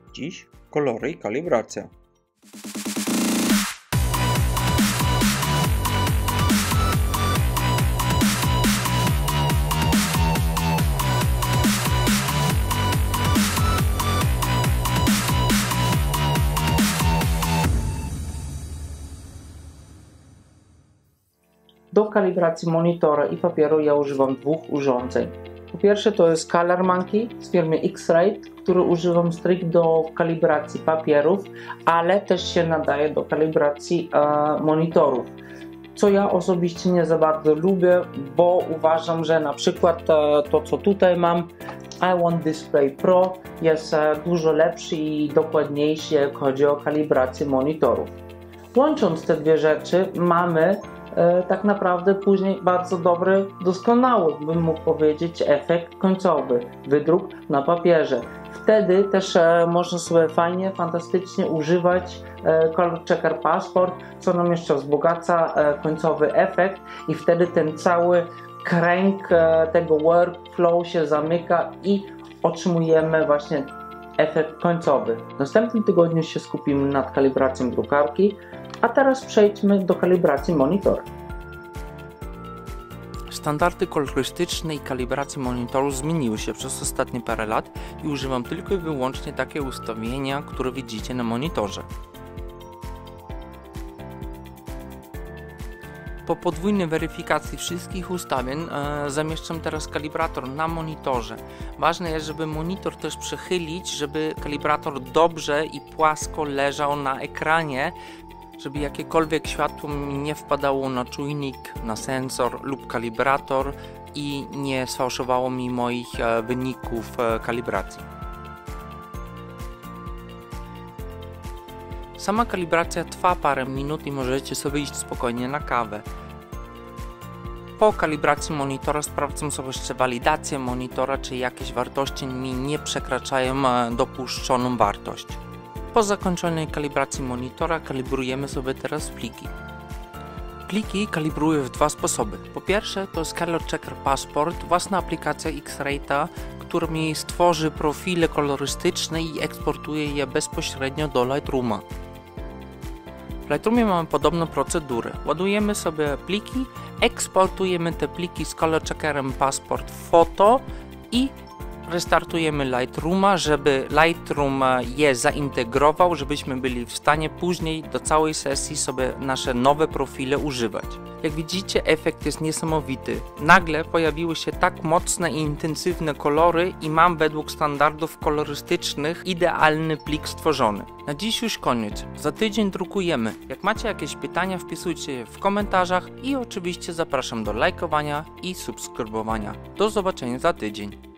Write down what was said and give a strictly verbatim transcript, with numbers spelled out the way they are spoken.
Dziś kolory i kalibracja. Do kalibracji monitora i papieru ja używam dwóch urządzeń. Po pierwsze to jest Color Monkey z firmy X-Rate, który używam stricte do kalibracji papierów, ale też się nadaje do kalibracji e, monitorów. Co ja osobiście nie za bardzo lubię, bo uważam, że na przykład e, to co tutaj mam, iOne Display Pro jest e, dużo lepszy i dokładniejszy, jak chodzi o kalibrację monitorów. Łącząc te dwie rzeczy mamy E, tak naprawdę później bardzo dobry, doskonały, bym mógł powiedzieć, efekt końcowy, wydruk na papierze. Wtedy też e, można sobie fajnie, fantastycznie używać e, Color Checker Passport, co nam jeszcze wzbogaca e, końcowy efekt i wtedy ten cały kręg e, tego workflow się zamyka i otrzymujemy właśnie efekt końcowy. W następnym tygodniu się skupimy nad kalibracją drukarki, a teraz przejdźmy do kalibracji monitora. Standardy kolorystyczne i kalibracji monitoru zmieniły się przez ostatnie parę lat i używam tylko i wyłącznie takie ustawienia, które widzicie na monitorze. Po podwójnej weryfikacji wszystkich ustawień e, zamieszczam teraz kalibrator na monitorze. Ważne jest, żeby monitor też przechylić, żeby kalibrator dobrze i płasko leżał na ekranie, żeby jakiekolwiek światło mi nie wpadało na czujnik, na sensor lub kalibrator i nie sfałszowało mi moich e, wyników e, kalibracji. Sama kalibracja trwa parę minut i możecie sobie iść spokojnie na kawę. Po kalibracji monitora sprawdzam sobie jeszcze walidację monitora, czy jakieś wartości mi nie przekraczają dopuszczoną wartość. Po zakończonej kalibracji monitora kalibrujemy sobie teraz pliki. Pliki kalibruję w dwa sposoby. Po pierwsze to jest Color Checker Passport, własna aplikacja X-Rate'a, która mi stworzy profile kolorystyczne i eksportuje je bezpośrednio do Lightrooma. W Lightroomie mamy podobną procedurę. Ładujemy sobie pliki, eksportujemy te pliki z Color Checkerem Passport Photo i restartujemy Lightrooma, żeby Lightroom je zaintegrował, żebyśmy byli w stanie później do całej sesji sobie nasze nowe profile używać. Jak widzicie, efekt jest niesamowity. Nagle pojawiły się tak mocne i intensywne kolory i mam według standardów kolorystycznych idealny plik stworzony. Na dziś już koniec. Za tydzień drukujemy. Jak macie jakieś pytania, wpisujcie je w komentarzach i oczywiście zapraszam do lajkowania i subskrybowania. Do zobaczenia za tydzień.